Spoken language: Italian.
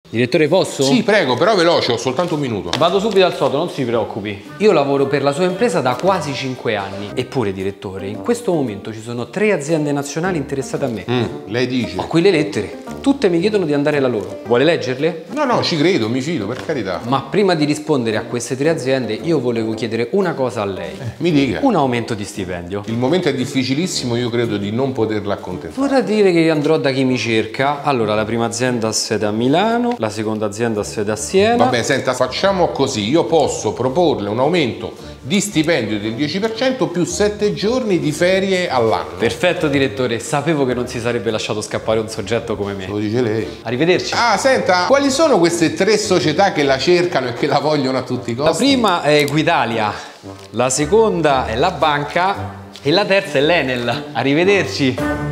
Direttore, posso? Sì, prego, però veloce, ho soltanto un minuto. Vado subito al sodo, non si preoccupi. Io lavoro per la sua impresa da quasi 5 anni. Eppure, direttore, in questo momento ci sono 3 aziende nazionali interessate a me. Lei dice? Ho qui le lettere. Tutte mi chiedono di andare da loro. Vuole leggerle? No, ci credo, mi fido, per carità. Ma prima di rispondere a queste 3 aziende, io volevo chiedere una cosa a lei. Mi dica. Un aumento di stipendio. Il momento è difficilissimo, io credo di non poterla accontentare. Vorrà dire che andrò da chi mi cerca. Allora, la prima azienda ha sede a Milano, la seconda azienda ha sede a Siena. Vabbè, senta, facciamo così. Io posso proporle un aumento di stipendio del 10% più 7 giorni di ferie all'anno. Perfetto, direttore. Sapevo che non si sarebbe lasciato scappare un soggetto come me. Lo dice lei. Arrivederci. Ah, senta, quali sono queste 3 società che la cercano e che la vogliono a tutti i costi? La prima è Equitalia, la seconda è la banca e la terza è l'Enel. Arrivederci.